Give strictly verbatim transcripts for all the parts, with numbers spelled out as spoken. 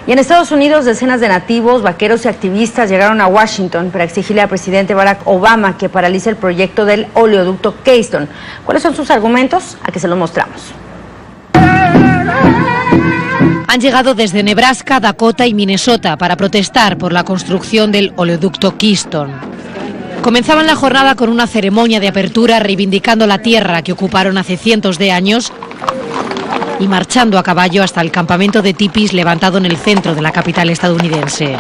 Y en Estados Unidos, decenas de nativos, vaqueros y activistas llegaron a Washington para exigirle al presidente Barack Obama que paralice el proyecto del oleoducto Keystone. ¿Cuáles son sus argumentos? Aquí se los mostramos. Han llegado desde Nebraska, Dakota y Minnesota para protestar por la construcción del oleoducto Keystone. Comenzaban la jornada con una ceremonia de apertura reivindicando la tierra que ocuparon hace cientos de años y marchando a caballo hasta el campamento de tipis levantado en el centro de la capital estadounidense.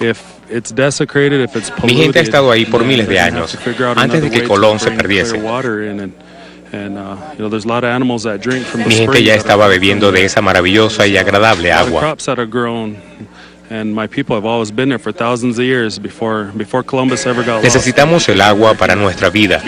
Mi gente ha estado ahí por miles de años, antes de que Colón se perdiese. Mi gente ya estaba bebiendo de esa maravillosa y agradable agua. Necesitamos el agua para nuestra vida,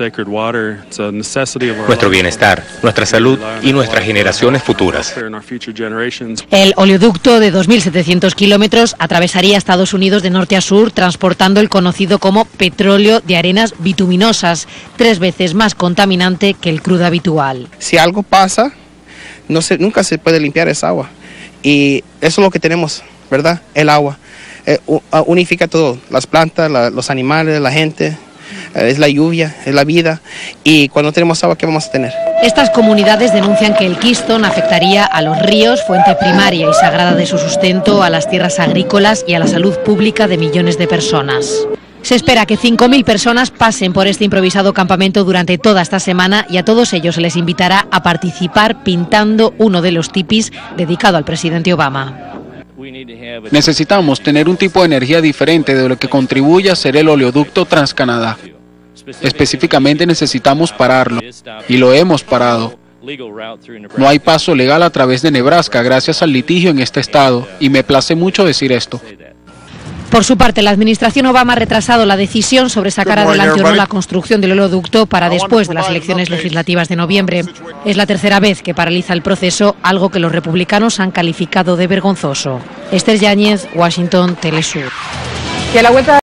nuestro bienestar, nuestra salud y nuestras generaciones futuras. El oleoducto de dos mil setecientos kilómetros atravesaría Estados Unidos de norte a sur, transportando el conocido como petróleo de arenas bituminosas, tres veces más contaminante que el crudo habitual. Si algo pasa, no se, nunca se puede limpiar esa agua. Y eso es lo que tenemos, ¿verdad? El agua. Eh, unifica todo, las plantas, la, los animales, la gente, eh, es la lluvia, es la vida. Y cuando tenemos agua, ¿qué vamos a tener? Estas comunidades denuncian que el Keystone afectaría a los ríos, fuente primaria y sagrada de su sustento, a las tierras agrícolas y a la salud pública de millones de personas. Se espera que cinco mil personas pasen por este improvisado campamento durante toda esta semana y a todos ellos se les invitará a participar pintando uno de los tipis dedicado al presidente Obama. Necesitamos tener un tipo de energía diferente de lo que contribuye a ser el oleoducto Trans-Canadá. Específicamente necesitamos pararlo, y lo hemos parado. No hay paso legal a través de Nebraska gracias al litigio en este estado, y me place mucho decir esto. Por su parte, la administración Obama ha retrasado la decisión sobre sacar adelante o no la construcción del oleoducto para después de las elecciones legislativas de noviembre. Es la tercera vez que paraliza el proceso, algo que los republicanos han calificado de vergonzoso. Esther Yáñez, Washington, Telesur. Y a la vuelta